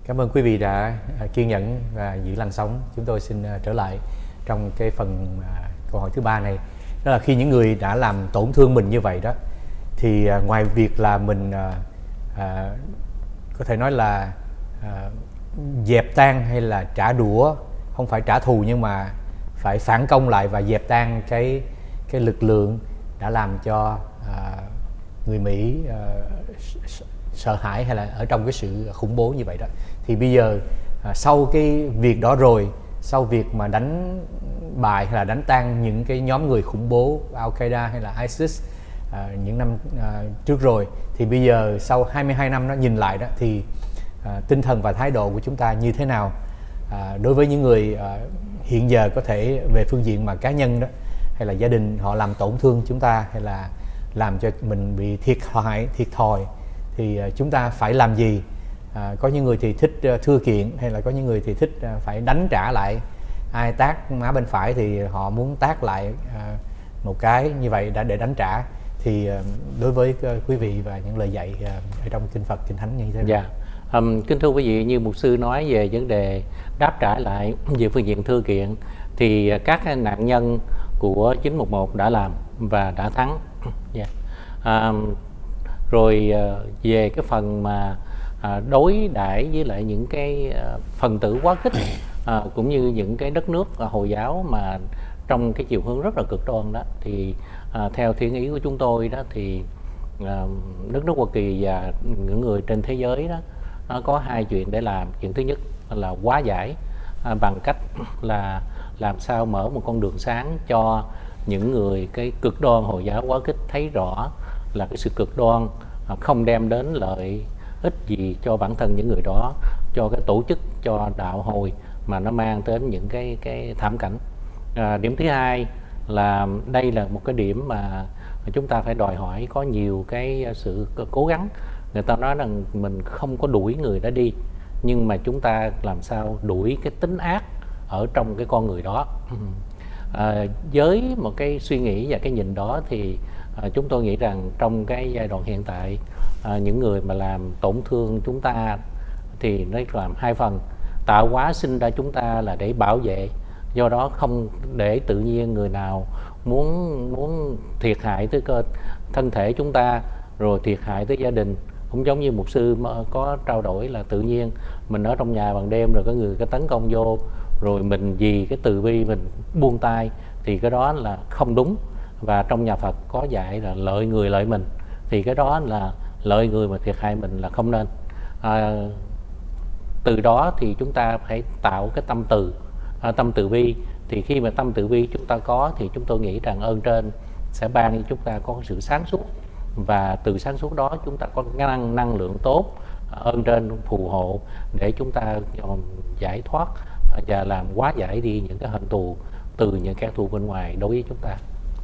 Cảm ơn quý vị đã kiên nhẫn và giữ làn sóng. Chúng tôi xin trở lại trong cái phần câu hỏi thứ ba này. Đó là khi những người đã làm tổn thương mình như vậy đó, thì ngoài việc là mình có thể nói là dẹp tan hay là trả đũa, không phải trả thù nhưng mà phải phản công lại và dẹp tan cái lực lượng đã làm cho người Mỹ sợ hãi hay là ở trong cái sự khủng bố như vậy đó. Thì bây giờ sau cái việc đó rồi, sau việc mà đánh bại hay là đánh tan những cái nhóm người khủng bố Al-Qaeda hay là ISIS những năm trước rồi, thì bây giờ sau 22 năm đó nhìn lại đó thì tinh thần và thái độ của chúng ta như thế nào đối với những người hiện giờ có thể về phương diện mà cá nhân đó, hay là gia đình họ làm tổn thương chúng ta hay là làm cho mình bị thiệt thòi, thì chúng ta phải làm gì? Có những người thì thích thưa kiện, hay là có những người thì thích phải đánh trả lại. Ai tát má bên phải thì họ muốn tát lại một cái như vậy để đánh trả. Thì đối với quý vị và những lời dạy ở trong kinh Phật, kinh Thánh như thế nào? Kính thưa quý vị, như mục sư nói về vấn đề đáp trả lại về phương diện thư kiện, thì các nạn nhân của 911 đã làm và đã thắng. Rồi về cái phần mà đối đãi với lại những cái phần tử quá khích cũng như những cái đất nước Hồi giáo mà trong cái chiều hướng rất là cực đoan đó, thì theo thiên ý của chúng tôi đó, thì đất nước Hoa Kỳ và những người trên thế giới đó có hai chuyện để làm. Chuyện thứ nhất là hóa giải bằng cách là làm sao mở một con đường sáng cho những người cái cực đoan Hồi giáo quá khích thấy rõ là cái sự cực đoan không đem đến lợi ích gì cho bản thân những người đó, cho cái tổ chức, cho đạo hồi, mà nó mang đến những cái thảm cảnh. Điểm thứ hai là đây là một cái điểm mà chúng ta phải đòi hỏi có nhiều cái sự cố gắng. Người ta nói rằng mình không có đuổi người đó đi, nhưng mà chúng ta làm sao đuổi cái tính ác ở trong cái con người đó. Với một cái suy nghĩ và cái nhìn đó thì chúng tôi nghĩ rằng trong cái giai đoạn hiện tại, những người mà làm tổn thương chúng ta thì nó làm hai phần. Tạo hóa sinh ra chúng ta là để bảo vệ, do đó không để tự nhiên người nào muốn thiệt hại tới thân thể chúng ta, rồi thiệt hại tới gia đình. Cũng giống như mục sư có trao đổi là tự nhiên mình ở trong nhà ban đêm rồi có người cái tấn công vô, rồi mình vì cái từ bi mình buông tay, thì cái đó là không đúng. Và trong nhà Phật có dạy là lợi người lợi mình, thì cái đó là lợi người mà thiệt hại mình là không nên. Từ đó thì chúng ta phải tạo cái tâm từ bi. Thì khi mà tâm từ bi chúng ta có, thì chúng tôi nghĩ rằng ơn trên sẽ ban cho chúng ta có sự sáng suốt, và từ sáng suốt đó chúng ta có năng lượng tốt, ơn trên phù hộ để chúng ta giải thoát và làm hóa giải đi những cái hận thù từ những kẻ thù bên ngoài đối với chúng ta.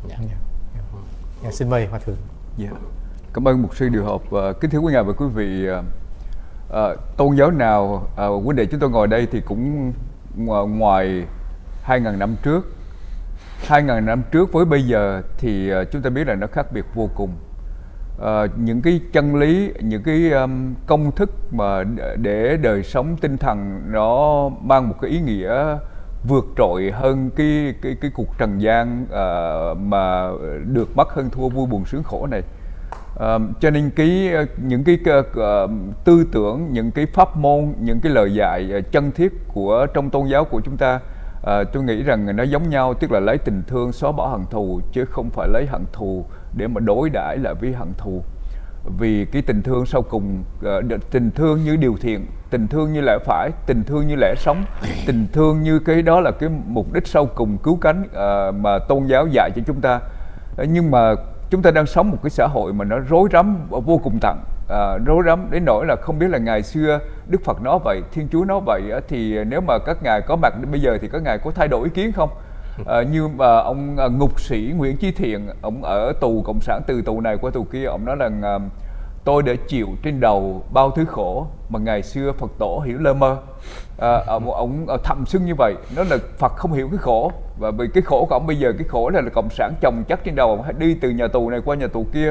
Xin mời Hòa Thượng. Cảm ơn mục sư điều hợp. Kính thưa quý ngài và quý vị, tôn giáo nào, vấn đề chúng tôi ngồi đây thì cũng ngoài 2.000 năm trước. 2.000 năm trước với bây giờ thì chúng ta biết là nó khác biệt vô cùng. Những cái chân lý, những cái công thức mà để đời sống tinh thần nó mang một cái ý nghĩa vượt trội hơn cái cuộc trần gian mà được bắt hơn thua vui buồn sướng khổ này. Cho nên những cái tư tưởng, những cái pháp môn, những cái lời dạy chân thiết của trong tôn giáo của chúng ta, tôi nghĩ rằng nó giống nhau, tức là lấy tình thương xóa bỏ hận thù, chứ không phải lấy hận thù để mà đối đãi lại với hận thù. Vì cái tình thương sau cùng, tình thương như điều thiện, tình thương như lẽ phải, tình thương như lẽ sống, tình thương như cái đó là cái mục đích sau cùng cứu cánh mà tôn giáo dạy cho chúng ta. Nhưng mà chúng ta đang sống một cái xã hội mà nó rối rắm vô cùng tận, rối rắm đến nỗi là không biết là ngày xưa Đức Phật nói vậy, Thiên Chúa nói vậy, thì nếu mà các ngài có mặt bây giờ thì các ngài có thay đổi ý kiến không? Như mà ông ngục sĩ Nguyễn Chí Thiện, ông ở tù cộng sản, từ tù này qua tù kia, ông nói là tôi đã chịu trên đầu bao thứ khổ mà ngày xưa Phật tổ hiểu lơ mơ. Ông thầm xưng như vậy, nó là Phật không hiểu cái khổ, và vì cái khổ của ông bây giờ, cái khổ là cộng sản chồng chất trên đầu ông, đi từ nhà tù này qua nhà tù kia,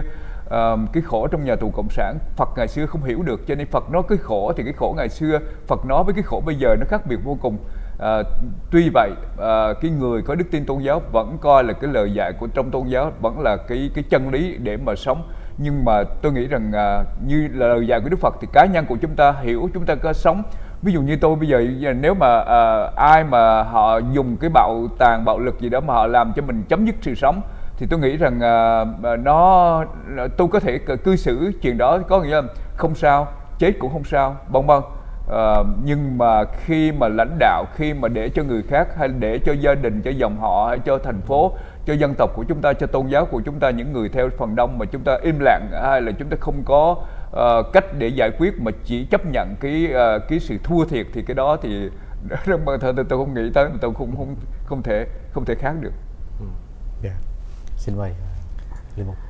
cái khổ trong nhà tù cộng sản Phật ngày xưa không hiểu được, cho nên Phật nói cái khổ thì cái khổ ngày xưa Phật nói với cái khổ bây giờ nó khác biệt vô cùng. Tuy vậy cái người có đức tin tôn giáo vẫn coi là cái lời dạy của trong tôn giáo vẫn là cái chân lý để mà sống. Nhưng mà tôi nghĩ rằng như là lời dạy của Đức Phật thì cá nhân của chúng ta hiểu, chúng ta có sống. Ví dụ như tôi bây giờ nếu mà ai mà họ dùng cái bạo tàn bạo lực gì đó mà họ làm cho mình chấm dứt sự sống thì tôi nghĩ rằng tôi có thể cư xử chuyện đó, có nghĩa là không sao, chết cũng không sao, vân vân. Nhưng mà khi mà lãnh đạo, khi mà để cho người khác hay để cho gia đình, cho dòng họ hay cho thành phố, cho dân tộc của chúng ta, cho tôn giáo của chúng ta, những người theo phần đông mà chúng ta im lặng hay là chúng ta không có cách để giải quyết mà chỉ chấp nhận cái sự thua thiệt thì cái đó thì tôi không nghĩ tới, tôi không thể khác được. Yeah. Xin mời Linh Mục.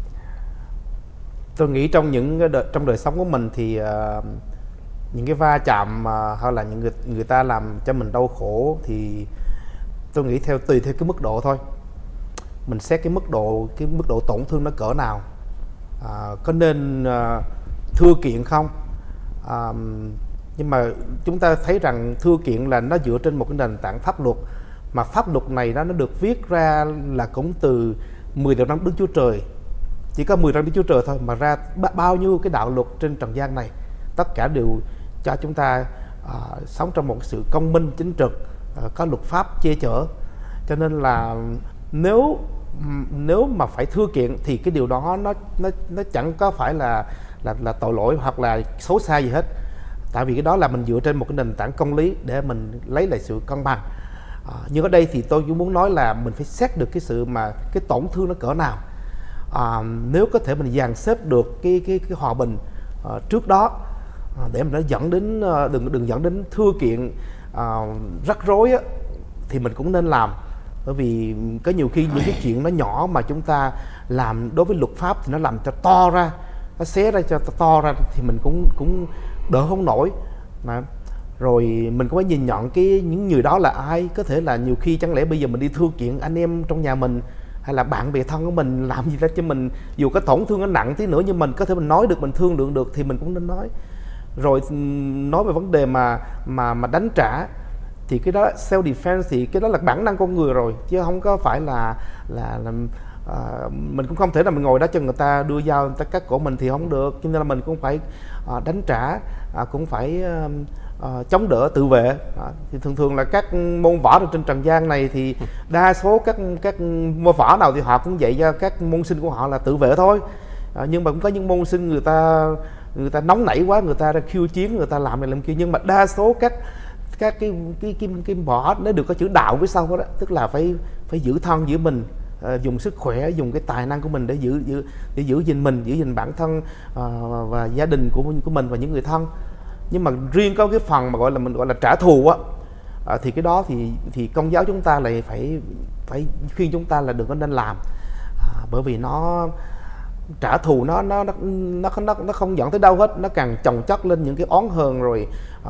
Tôi nghĩ trong đời sống của mình thì những cái va chạm hay là những người ta làm cho mình đau khổ thì tôi nghĩ tùy theo cái mức độ thôi. Mình xét cái mức độ tổn thương nó cỡ nào, có nên thưa kiện không. Nhưng mà chúng ta thấy rằng thưa kiện là nó dựa trên một cái nền tảng pháp luật, mà pháp luật này nó được viết ra là cũng từ 10 điều răn Đức Chúa Trời, chỉ có 10 răn Đức Chúa Trời thôi mà ra bao nhiêu cái đạo luật trên trần gian này, tất cả đều cho chúng ta sống trong một sự công minh chính trực, có luật pháp che chở. Cho nên là nếu mà phải thưa kiện thì cái điều đó nó chẳng có phải là tội lỗi hoặc là xấu xa gì hết, tại vì cái đó là mình dựa trên một cái nền tảng công lý để mình lấy lại sự cân bằng. Nhưng ở đây thì tôi cũng muốn nói là mình phải xét được cái tổn thương nó cỡ nào. Nếu có thể mình dàn xếp được cái hòa bình trước đó để mình nó dẫn đến đừng dẫn đến thưa kiện rắc rối á, thì mình cũng nên làm. Bởi vì có nhiều khi những cái chuyện nó nhỏ mà chúng ta làm đối với luật pháp thì nó làm cho to ra, nó xé ra cho to ra thì mình cũng đỡ không nổi. Rồi mình cũng phải nhìn nhận những người đó là ai. Có thể là nhiều khi chẳng lẽ bây giờ mình đi thưa kiện anh em trong nhà mình hay là bạn bè thân của mình làm gì đó cho mình, dù có tổn thương nó nặng tí nữa nhưng mình có thể mình nói được, mình thương lượng được thì mình cũng nên nói. Rồi nói về vấn đề mà đánh trả thì cái đó self defense thì cái đó là bản năng con người rồi, chứ không có phải là mình cũng không thể là mình ngồi đó cho người ta đưa dao người ta cắt cổ mình thì không được, cho nên là mình cũng phải đánh trả, cũng phải chống đỡ tự vệ. Thì thường là các môn võ trên trần gian này thì đa số các môn võ nào thì họ cũng dạy cho các môn sinh của họ là tự vệ thôi. Nhưng mà cũng có những môn sinh người ta nóng nảy quá, người ta ra khiêu chiến, người ta làm này làm kia, nhưng mà đa số các cái võ nó được có chữ đạo phía sau đó, tức là phải giữ thân giữ mình, dùng sức khỏe, dùng cái tài năng của mình để giữ gìn mình, giữ gìn bản thân và gia đình của mình và những người thân. Nhưng mà riêng có cái phần mà mình gọi là trả thù á, thì cái đó thì Công giáo chúng ta lại phải khuyên chúng ta là đừng có nên làm, bởi vì nó trả thù nó không dẫn tới đâu hết, nó càng chồng chất lên những cái oán hờn. Rồi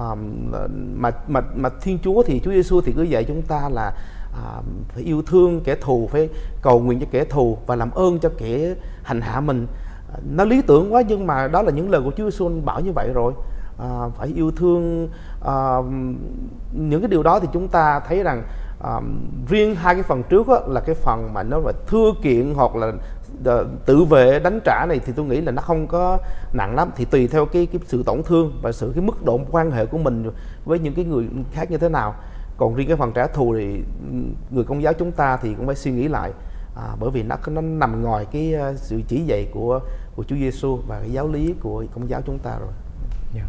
mà Thiên Chúa thì Chúa Giêsu thì cứ dạy chúng ta là phải yêu thương kẻ thù, phải cầu nguyện cho kẻ thù và làm ơn cho kẻ hành hạ mình. Nó lý tưởng quá nhưng mà đó là những lời của Chúa Giêsu bảo như vậy rồi. Phải yêu thương, những cái điều đó thì chúng ta thấy rằng riêng hai cái phần trước là cái phần mà nó là thưa kiện hoặc là tự vệ đánh trả này thì tôi nghĩ là nó không có nặng lắm, thì tùy theo cái sự tổn thương và cái mức độ quan hệ của mình với những cái người khác như thế nào. Còn riêng cái phần trả thù thì người Công giáo chúng ta thì cũng phải suy nghĩ lại, bởi vì nó nằm ngoài cái sự chỉ dạy của Chúa Giêsu và cái giáo lý của Công giáo chúng ta rồi. Yeah.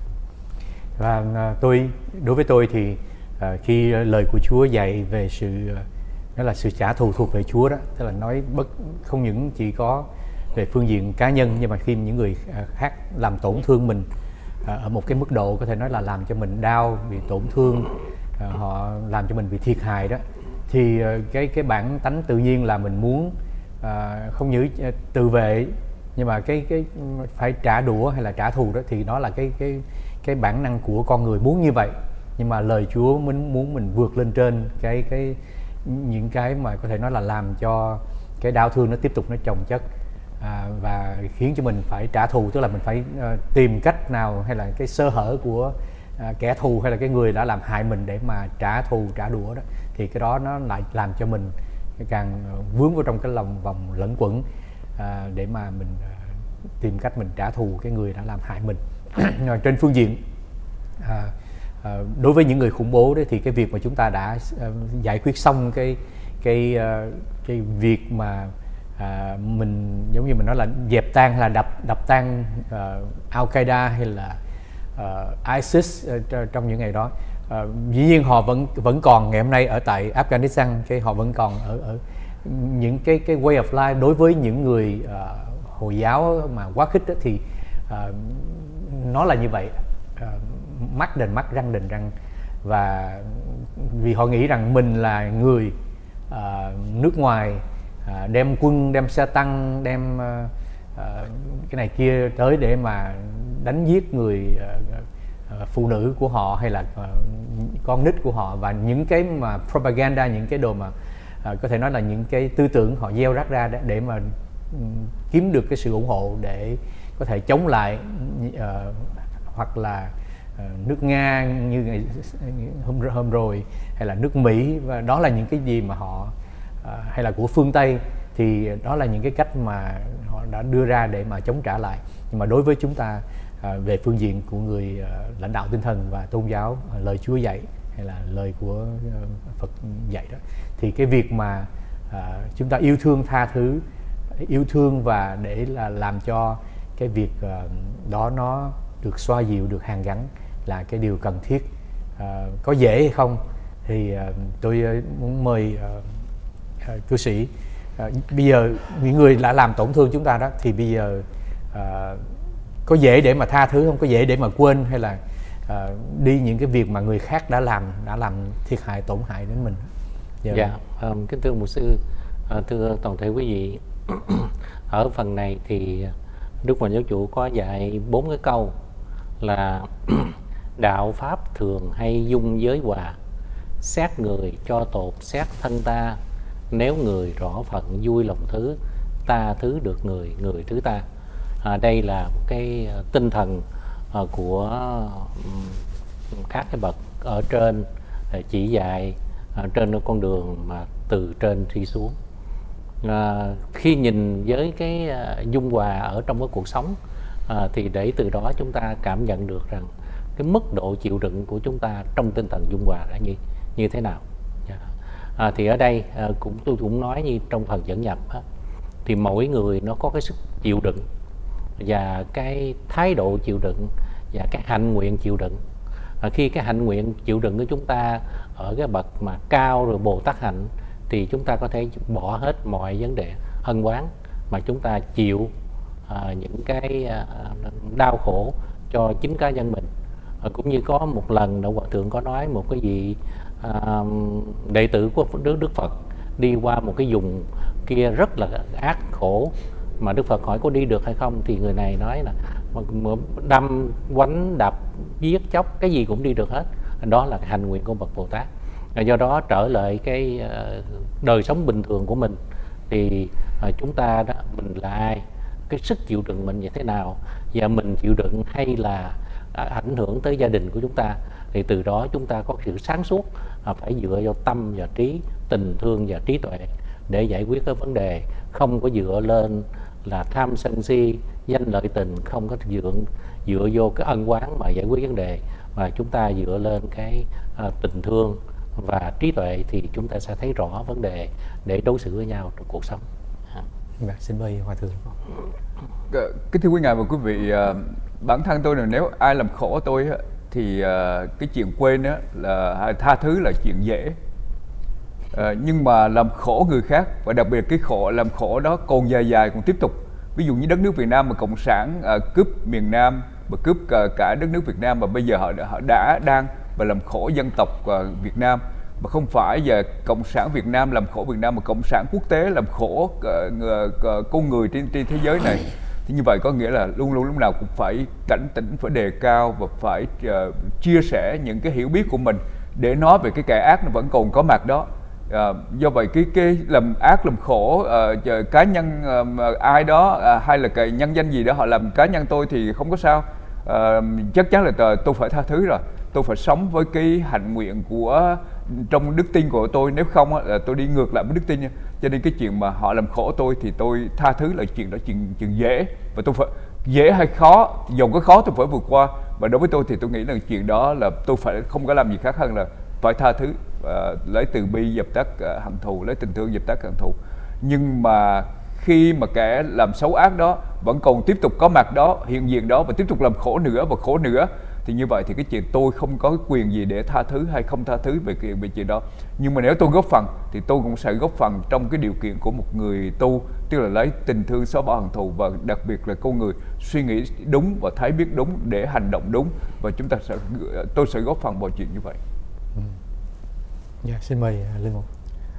Và đối với tôi thì khi lời của Chúa dạy về đó là sự trả thù thuộc về Chúa đó, tức là nói không những chỉ có về phương diện cá nhân, nhưng mà khi những người khác làm tổn thương mình ở một cái mức độ có thể nói là làm cho mình đau, bị tổn thương, họ làm cho mình bị thiệt hại đó, thì cái bản tánh tự nhiên là mình muốn không những tự vệ, nhưng mà cái phải trả đũa hay là trả thù đó, thì đó là cái bản năng của con người muốn như vậy. Nhưng mà lời Chúa muốn mình vượt lên trên những cái mà có thể nói là làm cho cái đau thương nó tiếp tục nó chồng chất. và khiến cho mình phải trả thù, tức là mình phải tìm cách nào hay là cái sơ hở của kẻ thù hay là cái người đã làm hại mình để mà trả thù trả đũa đó, thì cái đó nó lại làm cho mình càng vướng vào trong cái vòng lẩn quẩn để mà mình tìm cách mình trả thù cái người đã làm hại mình. Trên phương diện đối với những người khủng bố đấy, thì cái việc mà chúng ta đã giải quyết xong cái việc mà mình giống như mình nói là dẹp tan hay là đập tan Al Qaeda hay là ISIS trong những ngày đó. Dĩ nhiên họ vẫn còn ngày hôm nay ở tại Afghanistan, họ vẫn còn ở những cái way of life. Đối với những người Hồi giáo mà quá khích đó, thì nó là như vậy, mắt đền mắt, răng đền răng, và vì họ nghĩ rằng mình là người nước ngoài đem quân, đem xe tăng, đem cái này kia tới để mà đánh giết người phụ nữ của họ hay là con nít của họ, và những cái mà propaganda, những cái đồ mà có thể nói là những cái tư tưởng họ gieo rắc ra để mà kiếm được cái sự ủng hộ để có thể chống lại hoặc là nước Nga như ngày hôm rồi, hay là nước Mỹ, và đó là những cái gì mà họ hay là của phương Tây, thì đó là những cái cách mà họ đã đưa ra để mà chống trả lại. Nhưng mà đối với chúng ta về phương diện của người lãnh đạo tinh thần và tôn giáo, lời Chúa dạy hay là lời của Phật dạy đó, thì cái việc mà chúng ta yêu thương, tha thứ, yêu thương và để là làm cho cái việc đó nó được xoa dịu, được hàn gắn là cái điều cần thiết. Có dễ hay không thì tôi muốn mời cư sĩ, bây giờ những người đã làm tổn thương chúng ta đó, thì bây giờ có dễ để mà tha thứ không, có dễ để mà quên, hay là đi những cái việc mà người khác đã làm thiệt hại, tổn hại đến mình? Dạ, kính thưa mục sư, thưa toàn thể quý vị, ở phần này thì Đức Hoàng Giáo Chủ có dạy 4 cái câu là đạo pháp thường hay dung giới hòa, xét người cho tột xét thân ta, nếu người rõ phận vui lòng thứ, ta thứ được người, người thứ ta. Đây là một cái tinh thần của các cái bậc ở trên chỉ dạy trên con đường mà từ trên đi xuống. Khi nhìn với cái dung hòa ở trong cái cuộc sống, thì để từ đó chúng ta cảm nhận được rằng cái mức độ chịu đựng của chúng ta trong tinh thần dung hòa là như thế nào. Thì ở đây tôi cũng nói như trong phần dẫn nhập thì mỗi người nó có cái sức chịu đựng và cái thái độ chịu đựng và cái hạnh nguyện chịu đựng. Khi cái hạnh nguyện chịu đựng của chúng ta ở cái bậc mà cao rồi Bồ Tát hạnh, thì chúng ta có thể bỏ hết mọi vấn đề hân oán mà chúng ta chịu những cái đau khổ cho chính cá nhân mình. Cũng như có một lần Đạo Hòa Thượng có nói một cái vị đệ tử của Đức Phật đi qua một cái vùng kia rất là ác khổ, mà Đức Phật hỏi có đi được hay không, thì người này nói là đâm, quánh, đập, giết, chóc, cái gì cũng đi được hết. Đó là hành nguyện của bậc Bồ Tát. Do đó trở lại cái đời sống bình thường của mình, thì chúng ta đó, mình là ai, cái sức chịu đựng mình như thế nào, và mình chịu đựng hay là ảnh hưởng tới gia đình của chúng ta, thì từ đó chúng ta có sự sáng suốt, phải dựa vào tâm và trí, tình thương và trí tuệ để giải quyết cái vấn đề, không có dựa lên là tham sân si, danh lợi tình, không có dựa vô cái ân oán mà giải quyết vấn đề, mà chúng ta dựa lên cái tình thương và trí tuệ, thì chúng ta sẽ thấy rõ vấn đề để đối xử với nhau trong cuộc sống. Xin mời Hòa Thượng. Kính thưa quý ngài và quý vị, bản thân tôi là nếu ai làm khổ tôi thì cái chuyện quên là tha thứ là chuyện dễ, nhưng mà làm khổ người khác, và đặc biệt cái làm khổ đó còn dài còn tiếp tục. Ví dụ như đất nước Việt Nam mà cộng sản cướp miền Nam và cướp cả đất nước Việt Nam, mà bây giờ họ đang và làm khổ dân tộc Việt Nam, mà không phải giờ cộng sản Việt Nam làm khổ Việt Nam, mà cộng sản quốc tế làm khổ con người trên thế giới này. Thì như vậy có nghĩa là luôn lúc nào cũng phải cảnh tỉnh, phải đề cao và phải chia sẻ những cái hiểu biết của mình để nói về cái kẻ ác nó vẫn còn có mặt đó. Do vậy cái làm ác làm khổ cá nhân ai đó hay là cái nhân danh gì đó họ làm cá nhân tôi thì không có sao. Chắc chắn là tôi phải tha thứ rồi, tôi phải sống với cái hạnh nguyện của trong đức tin của tôi, nếu không là tôi đi ngược lại với đức tin. Cho nên cái chuyện mà họ làm khổ tôi thì tôi tha thứ là chuyện đó, chuyện dễ, và tôi phải dễ hay khó, dầu có khó tôi phải vượt qua. Và đối với tôi thì tôi nghĩ là chuyện đó là tôi phải không có làm gì khác hơn là phải tha thứ, lấy từ bi dập tắt hận thù, lấy tình thương dập tắt hận thù. Nhưng mà khi mà kẻ làm xấu ác đó vẫn còn tiếp tục có mặt đó, hiện diện đó, và tiếp tục làm khổ nữa và khổ nữa, thì như vậy thì cái chuyện tôi không có quyền gì để tha thứ hay không tha thứ về chuyện đó. Nhưng mà nếu tôi góp phần thì tôi cũng sẽ góp phần trong cái điều kiện của một người tu, tức là lấy tình thương xóa bỏ hận thù, và đặc biệt là con người suy nghĩ đúng và thấy biết đúng để hành động đúng, và tôi sẽ góp phần vào chuyện như vậy. Dạ, xin mời Linh Mục.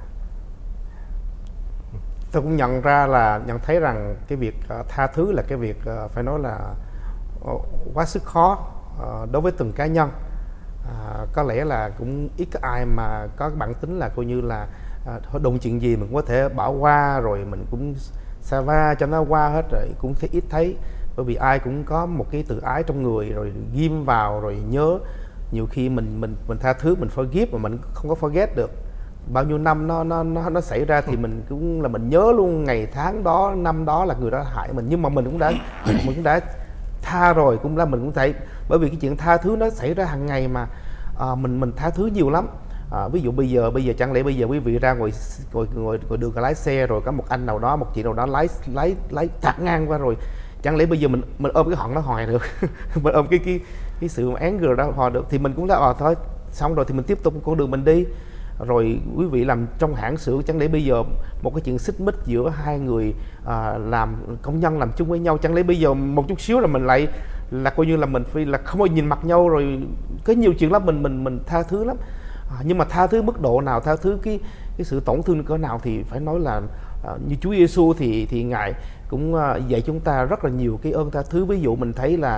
Tôi cũng nhận thấy rằng cái việc tha thứ là cái việc phải nói là quá sức khó đối với từng cá nhân. Có lẽ là cũng ít có ai mà có bản tính là coi như là đụng chuyện gì mình cũng có thể bỏ qua, rồi mình cũng xa va cho nó qua hết, rồi cũng ít thấy. Bởi vì ai cũng có một cái tự ái trong người, rồi ghim vào rồi nhớ. Nhiều khi mình tha thứ, mình forgive mà mình không có forget được. Bao nhiêu năm nó xảy ra thì mình cũng là mình nhớ luôn ngày tháng đó, năm đó là người đó hại mình, nhưng mà mình cũng đã tha rồi, cũng là mình cũng thấy. Bởi vì cái chuyện tha thứ nó xảy ra hàng ngày mà, mình tha thứ nhiều lắm. Ví dụ bây giờ chẳng lẽ bây giờ quý vị ra ngồi đường lái xe, rồi có một anh nào đó, một chị nào đó lái tạt ngang qua, rồi chẳng lẽ bây giờ mình ôm cái họng nó hoài được mình ôm cái sự anger đó hoài được, thì mình cũng là thôi xong rồi thì mình tiếp tục con đường mình đi. Rồi quý vị làm trong hãng xưởng, chẳng lẽ bây giờ một cái chuyện xích mích giữa hai người làm công nhân làm chung với nhau, chẳng lẽ bây giờ một chút xíu là mình lại là coi như là mình phải là không bao nhìn mặt nhau, rồi có nhiều chuyện lắm mình tha thứ lắm. Nhưng mà tha thứ mức độ nào, tha thứ cái sự tổn thương cỡ nào thì phải nói là như Chúa Giêsu thì Ngài cũng dạy chúng ta rất là nhiều cái ơn tha thứ. Ví dụ mình thấy là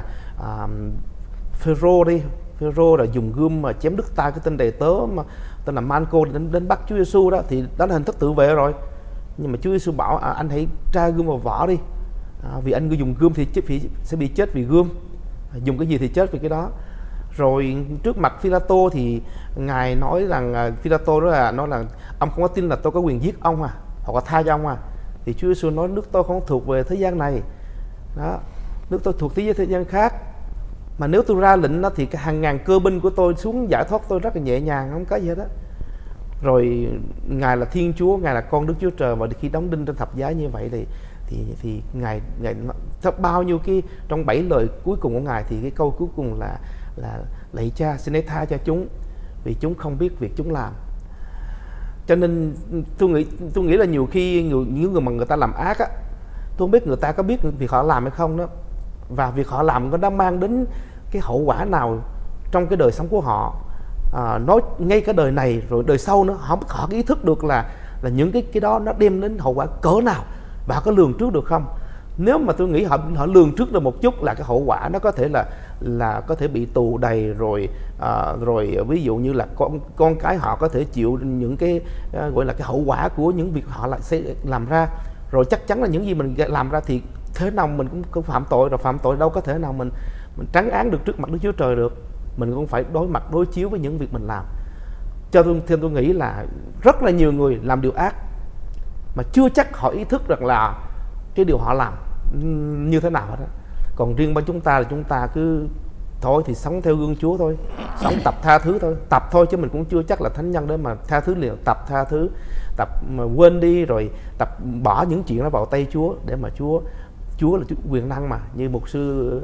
Phêrô là dùng gươm mà chém đứt tay cái tên đầy tớ mà tên là Malco đến bắt Chúa Giêsu đó, thì đó là hình thức tự vệ rồi. Nhưng mà Chúa Giêsu bảo anh hãy tra gươm vào vỏ đi, vì anh dùng gươm thì sẽ bị chết vì gươm, dùng cái gì thì chết vì cái đó. Rồi trước mặt Phi-la-tô thì Ngài nói rằng Phi-la-tô đó nói là ông không có tin là tôi có quyền giết ông hoặc là tha cho ông thì Chúa Giêsu nói nước tôi không thuộc về thế gian này đó, nước tôi thuộc thế gian khác, mà nếu tôi ra lệnh đó thì cái hàng ngàn cơ binh của tôi xuống giải thoát tôi rất là nhẹ nhàng, không có gì hết á. Rồi Ngài là Thiên Chúa, Ngài là con Đức Chúa Trời, và khi đóng đinh trên thập giá như vậy thì Ngài bao nhiêu cái trong 7 lời cuối cùng của Ngài thì cái câu cuối cùng là lạy Cha xin hãy tha cho chúng vì chúng không biết việc chúng làm. Cho nên tôi nghĩ là nhiều khi những người mà người ta làm ác á, tôi không biết người ta có biết việc họ làm hay không đó, và việc họ làm có đã mang đến cái hậu quả nào trong cái đời sống của họ, nói ngay cả đời này rồi đời sau nữa. Họ có ý thức được là những cái đó nó đem đến hậu quả cỡ nào, và họ có lường trước được không. Nếu mà tôi nghĩ họ lường trước được một chút là cái hậu quả nó có thể là có thể bị tù đầy, rồi ví dụ như là con cái họ có thể chịu những cái gọi là cái hậu quả của những việc họ sẽ làm ra, rồi chắc chắn là những gì mình làm ra thì thế nào mình cũng phạm tội, rồi phạm tội đâu có thể nào mình trắng án được trước mặt Đức Chúa Trời được. Mình cũng phải đối chiếu với những việc mình làm. Theo tôi nghĩ là rất là nhiều người làm điều ác mà chưa chắc họ ý thức được là cái điều họ làm như thế nào hết đó. Còn riêng bên chúng ta là chúng ta cứ thôi thì sống theo gương Chúa thôi, sống tập tha thứ thôi, tập thôi, chứ mình cũng chưa chắc là thánh nhân đó mà tha thứ liền. Tập tha thứ, tập mà quên đi, rồi tập bỏ những chuyện đó vào tay Chúa, để mà Chúa là quyền năng mà, như mục sư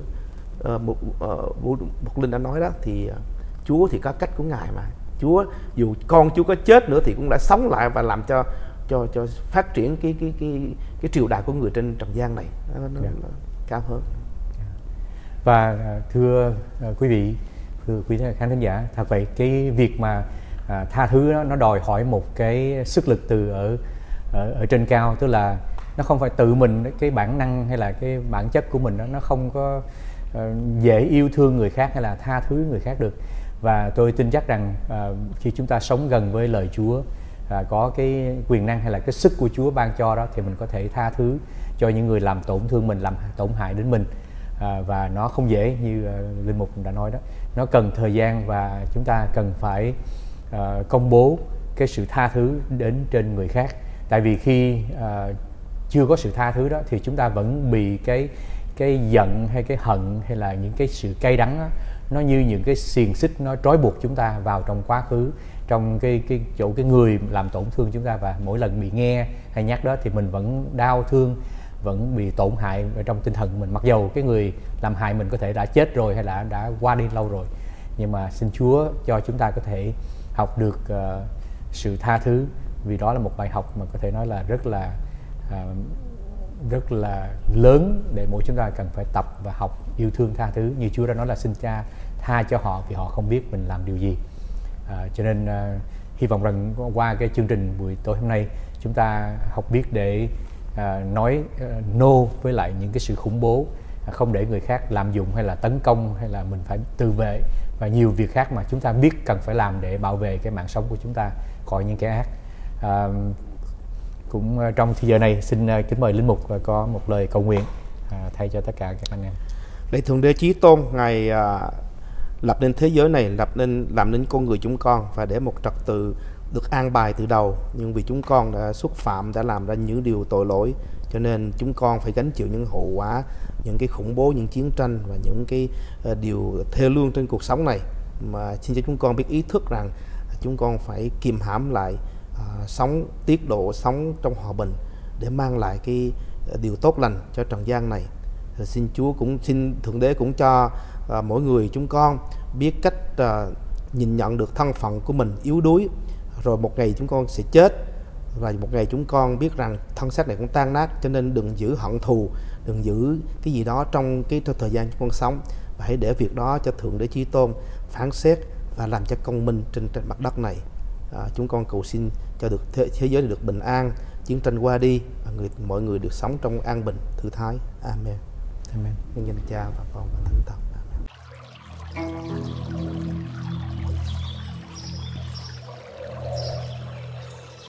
Mục Linh đã nói đó, thì Chúa thì có cách của Ngài mà. Chúa dù con Chúa có chết nữa thì cũng đã sống lại và làm cho phát triển cái triều đại của người trên trần gian này nó cao hơn. Và thưa quý vị, thưa quý khán thính giả, thật vậy cái việc mà tha thứ đó, nó đòi hỏi một cái sức lực từ ở trên cao, tức là nó không phải tự mình, cái bản năng hay là cái bản chất của mình đó, nó không có dễ yêu thương người khác hay là tha thứ người khác được. Và tôi tin chắc rằng khi chúng ta sống gần với lời Chúa, có cái quyền năng hay là cái sức của Chúa ban cho đó, thì mình có thể tha thứ cho những người làm tổn thương mình, làm tổn hại đến mình. Và nó không dễ như Linh Mục đã nói đó, nó cần thời gian và chúng ta cần phải công bố cái sự tha thứ đến trên người khác. Tại vì khi chưa có sự tha thứ đó thì chúng ta vẫn bị cái giận hay cái hận hay là những cái sự cay đắng đó, nó như những cái xiềng xích nó trói buộc chúng ta vào trong quá khứ, trong cái chỗ cái người làm tổn thương chúng ta, và mỗi lần bị nghe hay nhắc đó thì mình vẫn đau thương, vẫn bị tổn hại ở trong tinh thần mình, mặc dầu cái người làm hại mình có thể đã chết rồi hay là đã qua đi lâu rồi. Nhưng mà xin Chúa cho chúng ta có thể học được sự tha thứ, vì đó là một bài học mà có thể nói là rất là lớn để mỗi chúng ta cần phải tập và học yêu thương tha thứ. Như Chúa đã nói là xin Cha tha cho họ vì họ không biết mình làm điều gì. Cho nên hy vọng rằng qua cái chương trình buổi tối hôm nay chúng ta học biết để nói no với lại những cái sự khủng bố, không để người khác lạm dụng hay là tấn công, hay là mình phải tự vệ, và nhiều việc khác mà chúng ta biết cần phải làm để bảo vệ cái mạng sống của chúng ta khỏi những kẻ ác. Cũng trong thời giờ này xin kính mời Linh Mục có một lời cầu nguyện thay cho tất cả các anh em. Lạy Thượng Đế Chí Tôn, Ngài lập nên thế giới này, làm nên con người chúng con, và để một trật tự được an bài từ đầu, nhưng vì chúng con đã xúc phạm, đã làm ra những điều tội lỗi, cho nên chúng con phải gánh chịu những hậu quả, những cái khủng bố, những chiến tranh và những cái điều thê lương trên cuộc sống này. Mà xin cho chúng con biết ý thức rằng chúng con phải kìm hãm lại, sống tiết độ, sống trong hòa bình để mang lại cái điều tốt lành cho trần gian này. Xin Chúa cũng xin Thượng Đế cũng cho mỗi người chúng con biết cách nhìn nhận được thân phận của mình yếu đuối, rồi một ngày chúng con sẽ chết, và một ngày chúng con biết rằng thân xác này cũng tan nát, cho nên đừng giữ hận thù, đừng giữ cái gì đó trong thời gian chúng con sống, và hãy để việc đó cho Thượng Đế Chí Tôn phán xét và làm cho công minh trên mặt đất này. Chúng con cầu xin cho được thế giới được bình an, chiến tranh qua đi, và mọi người được sống trong an bình, thư thái. Amen. Amen. Nhân danh Cha và Con và Thánh Thần.